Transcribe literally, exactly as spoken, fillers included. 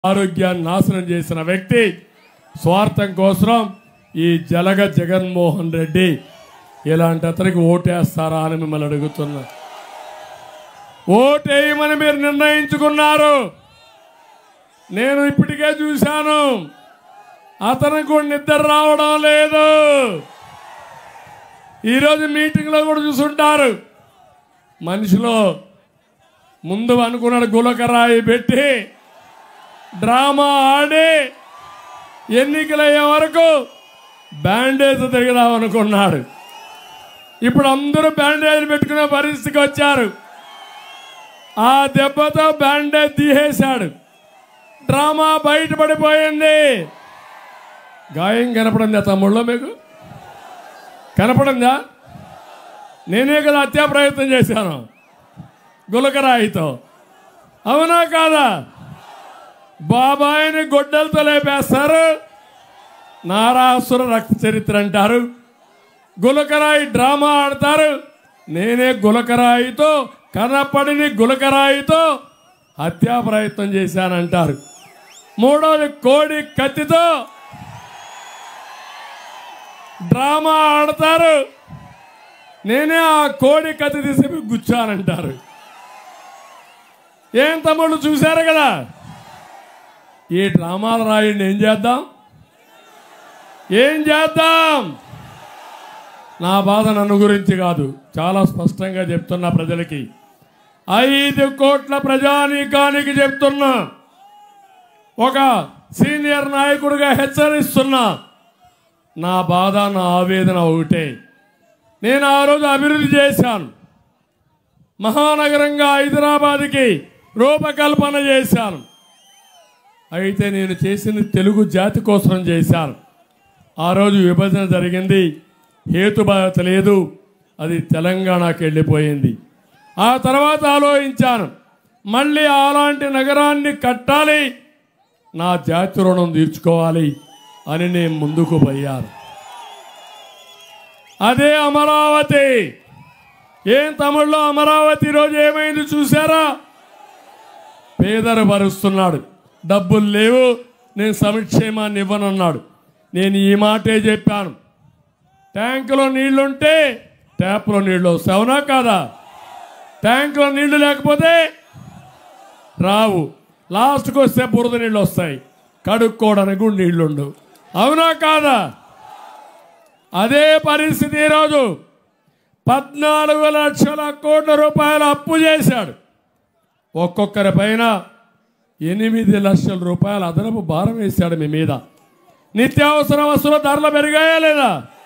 ఆరోగ్యాన్ని నాశనం చేసిన వ్యక్తి స్వార్థం కోసం ఈ జలగ జగన్మోహన్ రెడ్డి ఇలాంటి అతనికి ఓటేస్తారా అని మిమ్మల్ని అడుగుతున్నా. ఓటేయమని మీరు నిర్ణయించుకున్నారు. నేను ఇప్పటికే చూశాను, అతనికి కూడా నిద్ర రావడం లేదు. ఈరోజు మీటింగ్లో కూడా చూసుంటారు. మనిషిలో ముందు అనుకున్నాడు గులకరాయి పెట్టి డ్రామా ఆడి ఎన్నికలయ్యే వరకు బ్యాండేజ్ తిరిగిదాం అనుకున్నాడు. ఇప్పుడు అందరూ బ్యాండేజ్ పెట్టుకునే పరిస్థితికి వచ్చారు. ఆ దెబ్బతో బ్యాండేజ్ తీసేశాడు. డ్రామా బయటపడిపోయింది. గాయం కనపడిందా తమ్ముళ్ళో? మీకు కనపడిందా? నేనే కదా హత్యా ప్రయత్నం చేశాను గులకరాయితో, అవునా కాదా? బాబాయిని గొడ్డలతో లేపేస్తారు, నారాసుర రక్త చరిత్ర అంటారు, గులకరాయి డ్రామా ఆడతారు. నేనే గులకరాయితో కనపడిని గులకరాయితో హత్యా ప్రయత్నం చేశానంటారు. మూడోది కోడి కత్తితో డ్రామా ఆడతారు. నేనే ఆ కోడి కత్తి తీసి గుచ్చానంటారు. ఏం తమ్ముళ్ళు చూశారు కదా? ఈ డ్రామాలు రాయండి. ఏం చేద్దాం ఏం చేద్దాం నా బాధ నన్ను గురించి కాదు, చాలా స్పష్టంగా చెప్తున్నా ప్రజలకి. ఐదు కోట్ల ప్రజానీకానికి చెప్తున్నా, ఒక సీనియర్ నాయకుడిగా హెచ్చరిస్తున్నా. నా బాధ నా ఆవేదన ఒకటే. నేను ఆ రోజు అభివృద్ధి చేశాను. మహానగరంగా హైదరాబాద్కి రూపకల్పన చేశాను. అయితే నేను చేసింది తెలుగు జాతి కోసం చేశాను. ఆ రోజు విభజన జరిగింది, హేతుబద్ధత లేదు, అది తెలంగాణకి వెళ్ళిపోయింది. ఆ తర్వాత ఆలోచించాను, మళ్ళీ అలాంటి నగరాన్ని కట్టాలి, నా జాతి రుణం తీర్చుకోవాలి అని నేను ముందుకు పోయాను. అదే అమరావతి. ఏం తమిళ్లో అమరావతి రోజు ఏమైంది చూసారా? పేదరు భరుస్తున్నాడు, డబ్బులు లేవు, నేను సంక్షేమాన్ని ఇవ్వనన్నాడు. నేను ఈ మాటే చెప్పాను, ట్యాంకులో నీళ్లుంటే ట్యాప్లో నీళ్ళు వస్తాయి, అవునా కాదా? ట్యాంకులో నీళ్లు లేకపోతే రావు, లాస్ట్కి వస్తే బురద నీళ్ళు వస్తాయి, కడుక్కోవడానికి కూడా నీళ్లుండవు, అవునా కాదా? అదే పరిస్థితి ఈరోజు. పద్నాలుగు లక్షల కోట్ల రూపాయలు అప్పు చేశాడు. ఒక్కొక్కరి పైన ఎనిమిది లక్షల రూపాయల అదనపు భారం వేశాడు మీ మీద. నిత్యావసర వస్తువుల ధరలు పెరిగాయా లేదా?